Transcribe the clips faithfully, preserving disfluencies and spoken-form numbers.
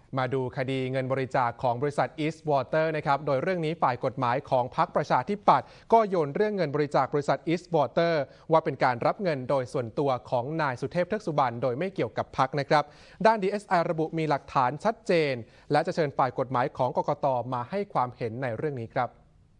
มาดูคดีเงินบริจาคของบริษัท East Water นะครับโดยเรื่องนี้ฝ่ายกฎหมายของพรรคประชาธิปัตย์ก็โยนเรื่องเงินบริจาคบริษัท East Water ว่าเป็นการรับเงินโดยส่วนตัวของนายสุเทพเทือกสุบรรณโดยไม่เกี่ยวกับพรรคนะครับด้าน ดี เอส ไอ ระบุมีหลักฐานชัดเจนและจะเชิญฝ่ายกฎหมายของกกต.มาให้ความเห็นในเรื่องนี้ครับ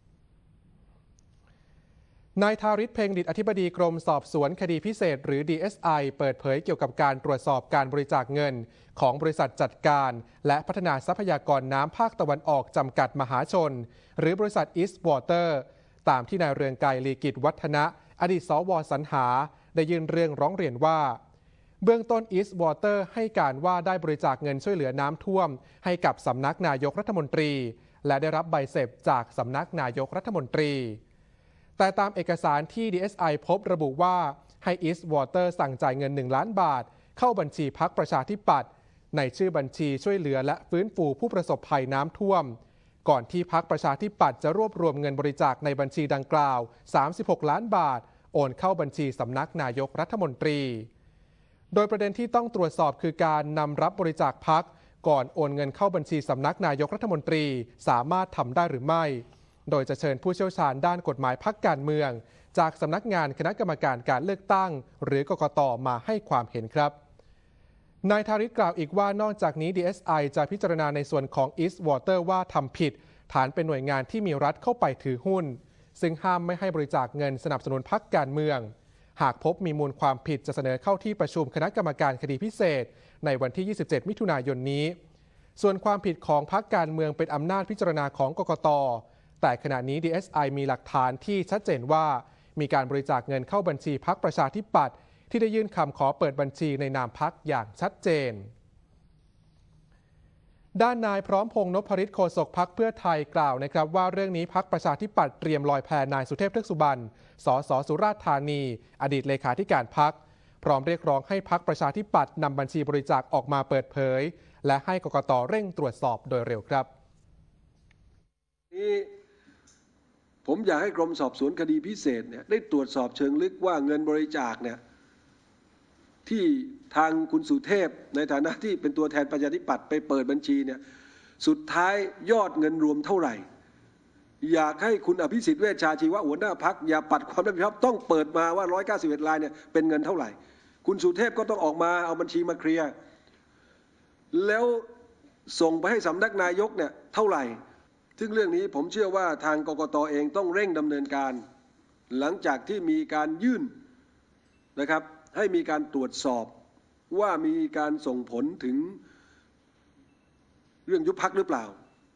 นายธาริศ เพ็งดิษฐ์อธิบดีกรมสอบสวนคดีพิเศษหรือ ดี เอส ไอ เปิดเผยเกี่ยวกับการตรวจสอบการบริจาคเงินของบริษัทจัดการและพัฒนาทรัพยากรน้ำภาคตะวันออกจำกัดมหาชนหรือบริษัท East Water ตามที่นายเรืองไกร ลีกิจวัฒนะอดีตสวสรรหาได้ยื่นเรื่องร้องเรียนว่าเบื้องต้น East Water ให้การว่าได้บริจาคเงินช่วยเหลือน้ำท่วมให้กับสำนักนายกรัฐมนตรีและได้รับใบเสร็จจากสำนักนายกรัฐมนตรีแต่ตามเอกสารที่ ดี เอส ไอ พบระบุว่าให้ East Water สั่งจ่ายเงินหนึ่งล้านบาทเข้าบัญชีพรรคประชาธิปัตย์ในชื่อบัญชีช่วยเหลือและฟื้นฟูผู้ประสบภัยน้ำท่วมก่อนที่พรรคประชาธิปัตย์จะรวบรวมเงินบริจาคในบัญชีดังกล่าวสามสิบหกล้านบาทโอนเข้าบัญชีสำนักนายกรัฐมนตรีโดยประเด็นที่ต้องตรวจสอบคือการนำรับบริจาคพรรคก่อนโอนเงินเข้าบัญชีสำนักนายกรัฐมนตรีสามารถทำได้หรือไม่โดยจะเชิญผู้เชี่ยวชาญด้านกฎหมายพรรคการเมืองจากสำนักงานคณะกรรมการการเลือกตั้งหรือกกต.มาให้ความเห็นครับนายธาริศกล่าวอีกว่านอกจากนี้ ดี เอส ไอ จะพิจารณาในส่วนของ East Water ว่าทำผิดฐานเป็นหน่วยงานที่มีรัฐเข้าไปถือหุ้นซึ่งห้ามไม่ให้บริจาคเงินสนับสนุนพรรคการเมืองหากพบมีมูลความผิดจะเสนอเข้าที่ประชุมคณะกรรมการคดีพิเศษในวันที่ยี่สิบเจ็ดมิถุนายนนี้ส่วนความผิดของพรรคการเมืองเป็นอำนาจพิจารณาของกกต.แต่ขณะนี้ ดี เอส ไอ มีหลักฐานที่ชัดเจนว่ามีการบริจาคเงินเข้าบัญชีพรรคประชาธิปัตย์ที่ได้ยื่นคำขอเปิดบัญชีในนามพรรคอย่างชัดเจนด้านนายพร้อมพงษ์นพฤทธิ์โฆษกพรรคเพื่อไทยกล่าวนะครับว่าเรื่องนี้พรรคประชาธิปัตย์เตรียมลอยแพนายสุเทพเทือกสุบรรณสสสุราษฎร์ธานีอดีตเลขาธิการพรรคพร้อมเรียกร้องให้พรรคประชาธิปัตย์นำบัญชีบริจาคออกมาเปิดเผยและให้กกต.เร่งตรวจสอบโดยเร็วครับผมอยากให้กรมสอบสวนคดีพิเศษเนี่ยได้ตรวจสอบเชิงลึกว่าเงินบริจาคเนี่ยที่ทางคุณสุเทพในฐานะที่เป็นตัวแทนประชาธิปัตย์ไปเปิดบัญชีเนี่ยสุดท้ายยอดเงินรวมเท่าไหร่อยากให้คุณอภิสิทธิ์เวชชาชีวะหัวหน้าพรรคอย่าปัดความรับผิดชอบต้องเปิดมาว่าหนึ่งร้อยเก้าสิบเอ็ดรายเนี่ยเป็นเงินเท่าไหร่คุณสุเทพก็ต้องออกมาเอาบัญชีมาเคลียร์แล้วส่งไปให้สำนักนายกเนี่ยเท่าไหร่ซึ่งเรื่องนี้ผมเชื่อว่าทางกกต.เองต้องเร่งดำเนินการหลังจากที่มีการยื่นนะครับให้มีการตรวจสอบว่ามีการส่งผลถึงเรื่องยุบพรรคหรือเปล่า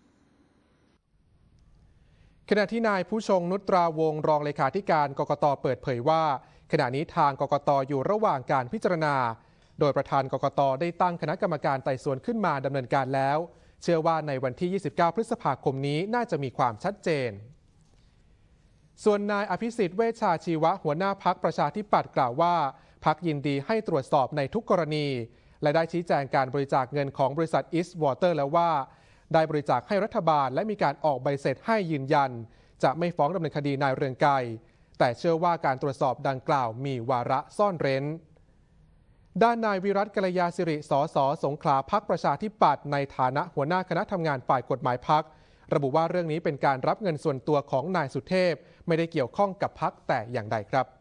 ขณะที่นายผู้ชงนุชตราวงศ์รองเลขาธิการกกต.เปิดเผยว่าขณะนี้ทางกกต.อยู่ระหว่างการพิจารณาโดยประธานกกต.ได้ตั้งคณะกรรมการไต่สวนขึ้นมาดำเนินการแล้วเชื่อว่าในวันที่ยี่สิบเก้าพฤษภาคมนี้น่าจะมีความชัดเจนส่วนนายอภิสิทธิ์เวชชาชีวะหัวหน้าพรรคประชาธิปัตย์กล่าวว่าพรรคยินดีให้ตรวจสอบในทุกกรณีและได้ชี้แจงการบริจาคเงินของบริษัท East Water แล้วว่าได้บริจาคให้รัฐบาลและมีการออกใบเสร็จให้ยืนยันจะไม่ฟ้องดำเนินคดีนายเรืองไกรแต่เชื่อว่าการตรวจสอบดังกล่าวมีวาระซ่อนเร้นด้านนายวิรัต กัลยาสิริ สส สงขลาพรรคประชาธิปัตย์ในฐานะหัวหน้าคณะทำงานฝ่ายกฎหมายพรรคระบุว่าเรื่องนี้เป็นการรับเงินส่วนตัวของนายสุเทพไม่ได้เกี่ยวข้องกับพรรคแต่อย่างใดครับ